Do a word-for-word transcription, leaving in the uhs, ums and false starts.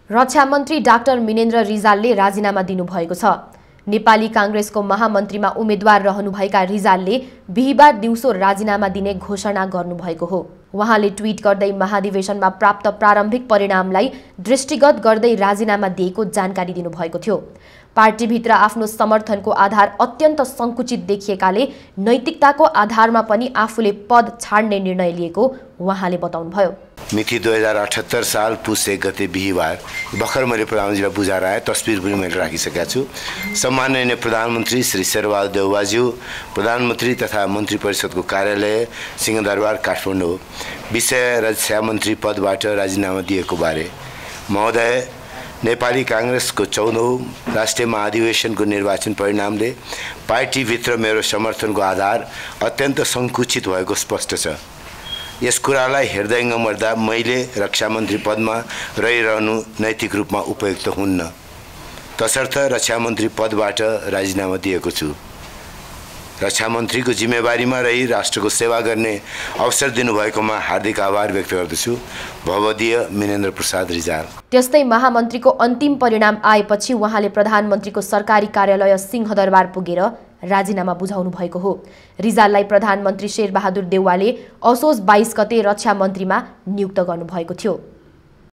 रक्षा मन्त्री डाक्टर मिनेन्द्र रिजालले राजीनामा दिनुभएको छ। नेपाली कांग्रेसको महामन्त्रीमा उम्मेद्वार रहनुभएका रिजालले बिहीबार दिउँसो राजीनामा दिने घोषणा गर्नुभएको हो। उहाँले ट्वीट गर्दै महाधिवेशनमा प्राप्त प्रारम्भिक परिणामलाई दृष्टिगत गर्दै राजीनामा दिएको जानकारी दिनुभएको थियो। पार्टीभित्र आफ्नो समर्थनको आधार अत्यन्त संकुचित देखिएकाले नैतिकताको आधारमा पनि आफूले पद छाड्ने निर्णय लिएको उहाँले बताउनुभयो। मिति दुई हजार अठहत्तर साल पुस एक गते बिहीबार भर्खर मैले प्रधानमन्त्रीलाई बुझाएर आएँ, तस्बिर पनि मैले राखिसकेका छु। सम्माननीय प्रधानमन्त्री श्री शेरबहादुर देउवाज्यू, प्रधानमन्त्री तथा मन्त्री परिषदको कार्यालय सिंहदरबार काठमाडौँ विषय रक्षा मन्त्री पदबाट राजीनामा दिएको बारे महोदय, नेपाली कांग्रेसको चौधौं राष्ट्रिय महाधिवेशनको निर्वाचन परिणामले पार्टीभित्र मेरो समर्थनको आधार अत्यन्त संकुचित भएको स्पष्ट छ। यस कुरालाई हृदयङ्गम गर्दा मैले रक्षा मन्त्री पदमा रहिरहनु नैतिक रूपमा उपयुक्त हुन्न, तसर्थ रक्षा मन्त्री पदबाट राजीनामा दिएको छु। रक्षा मन्त्रीको जिम्मेवारीमा रही राष्ट्रको सेवा गर्ने अवसर दिनुभएकोमा हार्दिक आभार व्यक्त गर्दछु। भवदीय मिनेन्द्र प्रसाद रिजाल। त्यस्तै महामन्त्रीको अन्तिम परिणाम आएपछि उहाँले प्रधानमन्त्रीको सरकारी कार्यालय सिंहदरबार पुगेर राजीनामा बुझाउनु भएको हो। रिजाललाई प्रधानमन्त्री शेरबहादुर देउवाले असोज बाइस गते रक्षा मन्त्रीमा नियुक्त गर्नुभएको थियो।